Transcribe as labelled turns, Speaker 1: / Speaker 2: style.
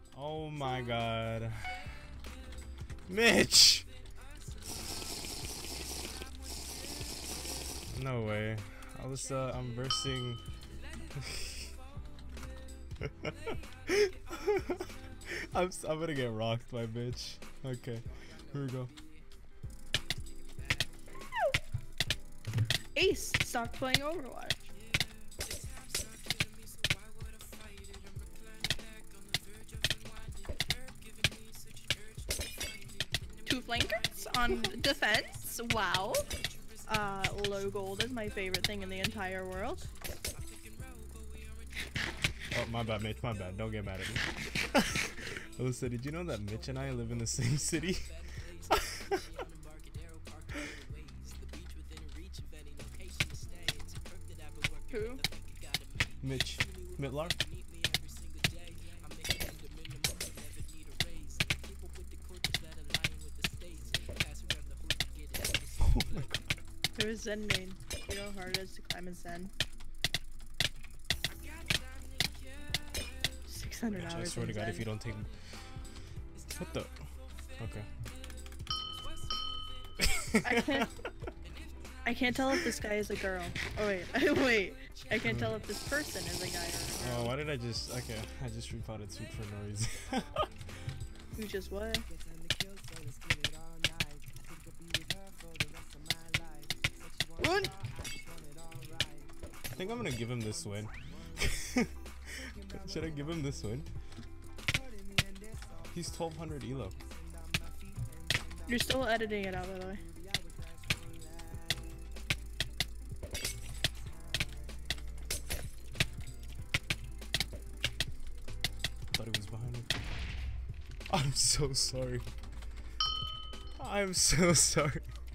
Speaker 1: Oh my god. Mitch! No way. I'm versing. I'm gonna get rocked by Mitch. Okay, here we go.
Speaker 2: Ace, stop playing Overwatch. Two flankers on defense. Wow. Low gold is my favorite thing in the entire world.
Speaker 1: Oh, my bad, Mitch. My bad. Don't get mad at me. Alyssa, did you know that Mitch and I live in the same city?
Speaker 2: Who?
Speaker 1: Mitch. Mitlar? Oh my god.
Speaker 2: There's Zen main. You know how hard it is to climb in Zen. 600
Speaker 1: Mitch,
Speaker 2: hours.
Speaker 1: I swear to
Speaker 2: in
Speaker 1: god,
Speaker 2: Zen.
Speaker 1: if you don't take... What the... Okay.
Speaker 2: I can't tell if this guy is a girl. Oh wait, wait. I can't tell if this person is a guy or a girl.
Speaker 1: Oh, why did I just... Okay, I just repotted Sweet for no reason.
Speaker 2: You just what?
Speaker 1: Run! I think I'm gonna give him this win. Should I give him this win? He's 1200 elo.
Speaker 2: You're still editing it out, by the way.
Speaker 1: Thought he was behind me. I'm so sorry. I'm so sorry.